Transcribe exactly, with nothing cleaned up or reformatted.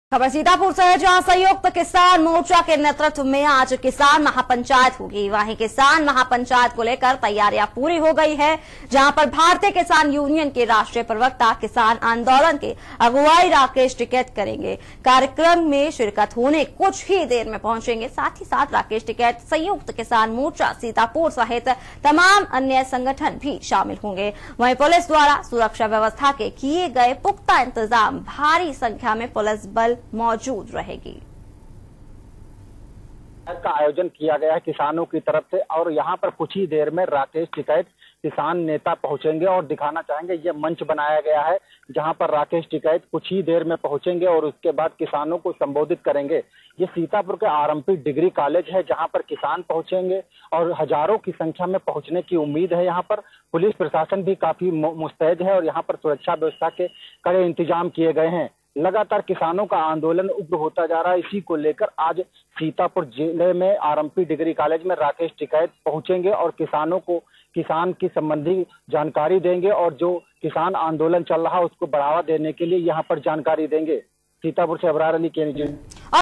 खबर सीतापुर से है, जहां संयुक्त किसान मोर्चा के नेतृत्व में आज किसान महापंचायत होगी। वहीं किसान महापंचायत को लेकर तैयारियां पूरी हो गई है, जहां पर भारतीय किसान यूनियन के राष्ट्रीय प्रवक्ता किसान आंदोलन के अगुवाई राकेश टिकैत करेंगे। कार्यक्रम में शिरकत होने कुछ ही देर में पहुंचेंगे। साथ ही साथ राकेश टिकैत संयुक्त किसान मोर्चा सीतापुर सहित तमाम अन्य संगठन भी शामिल होंगे। वहीं पुलिस द्वारा सुरक्षा व्यवस्था के किए गए पुख्ता इंतजाम, भारी संख्या में पुलिस बल मौजूद रहेगी। का आयोजन किया गया है किसानों की तरफ से, और यहाँ पर कुछ ही देर में राकेश टिकैत किसान नेता पहुंचेंगे और दिखाना चाहेंगे। ये मंच बनाया गया है जहां पर राकेश टिकैत कुछ ही देर में पहुंचेंगे और उसके बाद किसानों को संबोधित करेंगे। ये सीतापुर के आरएमपी डिग्री कॉलेज है जहां पर किसान पहुंचेंगे और हजारों की संख्या में पहुंचने की उम्मीद है। यहाँ पर पुलिस प्रशासन भी काफी मुस्तैद है और यहाँ पर सुरक्षा व्यवस्था के कड़े इंतजाम किए गए हैं। लगातार किसानों का आंदोलन उग्र होता जा रहा है। इसी को लेकर आज सीतापुर जिले में आरएमपी डिग्री कॉलेज में राकेश टिकैत पहुंचेंगे और किसानों को किसान की संबंधी जानकारी देंगे और जो किसान आंदोलन चल रहा है उसको बढ़ावा देने के लिए यहां पर जानकारी देंगे। सीतापुर से अबरार अली के